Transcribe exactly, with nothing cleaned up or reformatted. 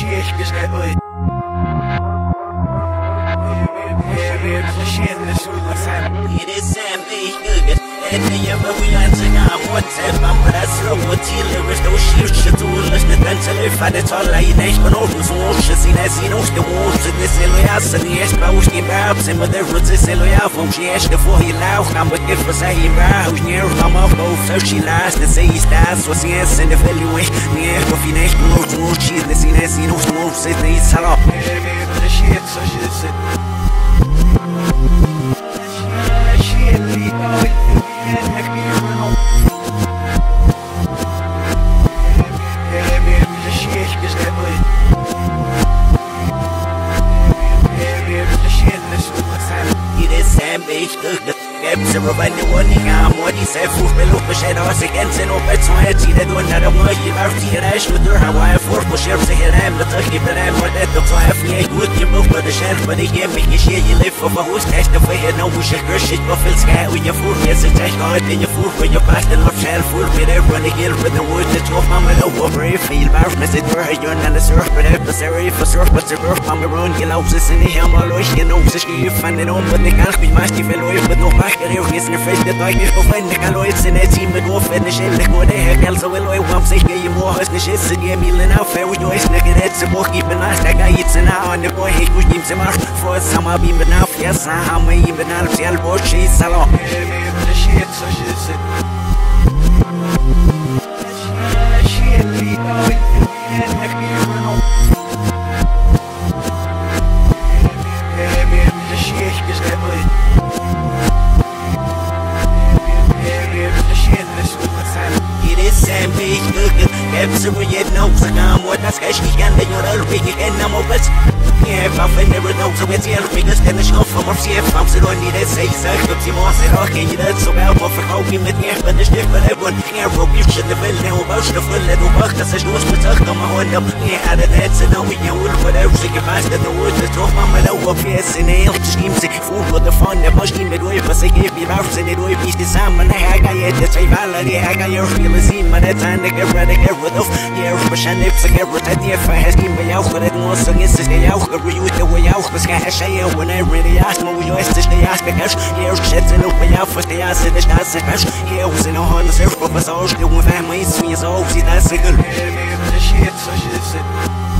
It is M A A D and never we answer now what's up I'm gonna slow what till there is no shift to do listen until if I it's all I need but no so seen as you know the walls in this area so the is both the maps and the roots is area from she is the for he now I'm with it for say about near I'm up both so she last to say stars was yes and the value near for finish no more she's the scene as you know more say the salon the shit so she said Gaps are over the one I'm what he said for below the shadows against an open society that one that I want you out here I should do how I force push up to hit him but I keep it I'm what that the fly me good you move for the shelf but he can't make you share you live for my host test the way no we should rush it but feel sky when you fool yes it's take out in your fool when you pass the love shell full with everyone here with the wood the top mama no over feel boundless it for you and the surf but if the series for surf but the birth on the run you know this in the hell my life you know this you find it on but they can't be my stiff but no back is in the face that I give for when the alloys in a team with no finish in the good air girls will I want to get you more as the shit to get me in out fair with your snake and it's a book keeping nice like I eat an hour on the boy he could give some more for some I've been now yes I'm even out of the elbow she's salon the shit so she said Absolutely yet no so I'm what that's actually can they your little big and I'm over yeah if I never know so it's the biggest and the show from our C F I'm so don't need to say so but you must say okay you that's so well for hoping with me but the stiff but everyone can't rope you should the will now about the full little work that's just was with come on up yeah out of that so now we can will whatever so you pass the word the talk mama low up yes in the scheme sick food with the fun the much in the way but say give me mouth in the way piece the same and I got it the say valid I got your feeling my that time to get ready get rid of yeah عشان نفسك الرتادية فهسكين بياخد نوصل يسس ياخد ريوت وياخد بس كهشية وانا رياس مو يوستش ياس بكش يرشد لو بيافس ياس دش ناس كش يوزن هون سيرف بس اوش لو فاهم يسوي زوج زي ناس كل